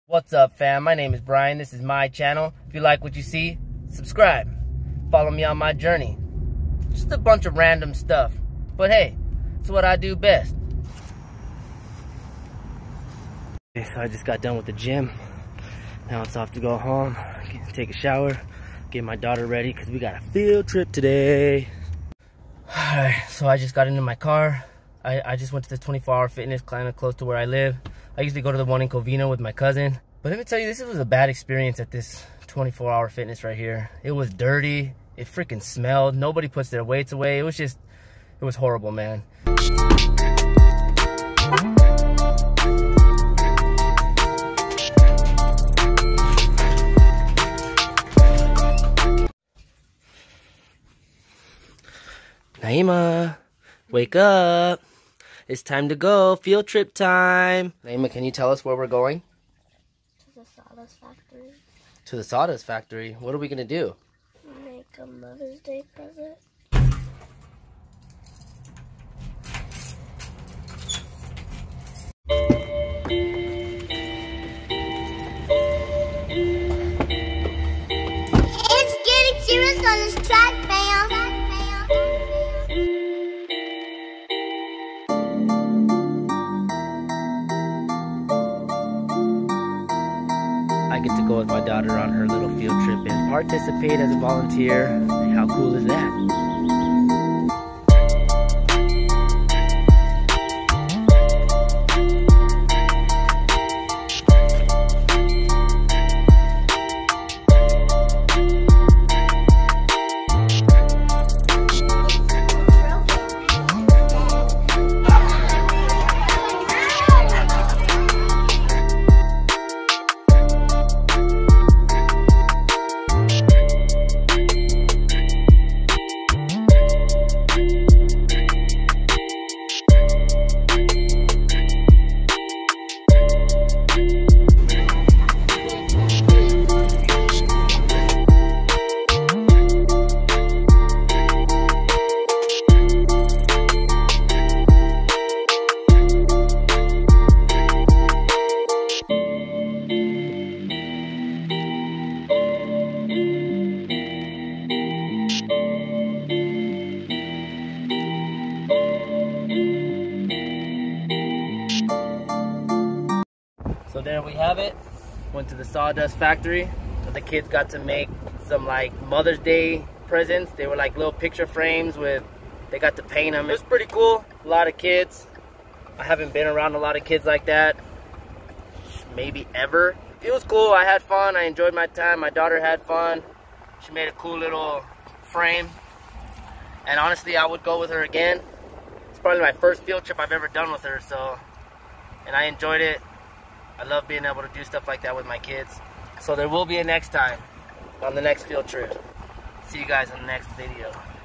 What's up, fam? My name is Brian. This is my channel. If you like what you see, subscribe. Follow me on my journey. Just a bunch of random stuff. But hey, it's what I do best. Okay, so I just got done with the gym. Now it's off to go home, take a shower, get my daughter ready because we got a field trip today. Alright, so I just got into my car. I just went to the 24-hour fitness kind of close to where I live. I usually go to the one in Covina with my cousin. But let me tell you, this was a bad experience at this 24-hour fitness right here. It was dirty. It freaking smelled. Nobody puts their weights away. It was horrible, man. Naima, wake up. It's time to go. Field trip time. Naima, can you tell us where we're going? To the sawdust factory. To the sawdust factory? What are we going to do? Make a Mother's Day present. It's getting serious on this track, fam. I get to go with my daughter on her little field trip and participate as a volunteer. How cool is that? So there we have it. Went to the sawdust factory. The kids got to make some like Mother's Day presents. They were like little picture frames they got to paint them. It was pretty cool. A lot of kids. I haven't been around a lot of kids like that, maybe ever. It was cool. I had fun. I enjoyed my time. My daughter had fun. She made a cool little frame. And honestly, I would go with her again. It's probably my first field trip I've ever done with her, and I enjoyed it. I love being able to do stuff like that with my kids. So there will be a next time on the next field trip. See you guys in the next video.